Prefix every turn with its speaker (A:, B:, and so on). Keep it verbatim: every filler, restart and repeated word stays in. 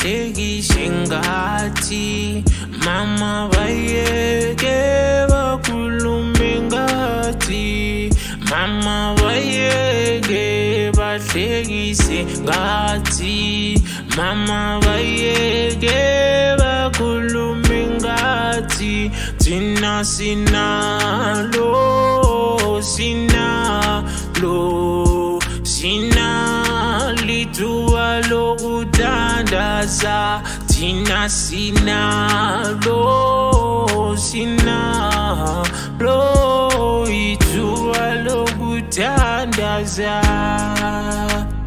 A: bahlekishe ngathi mama bayeke bakhulume ngathi mama bayeke bahlekishe ngathi mama bayeke bakhulume ngathi thina sinalo sinalo sinalithuba lokudandaza thina sinalo sinalo ithuba lokudandaza.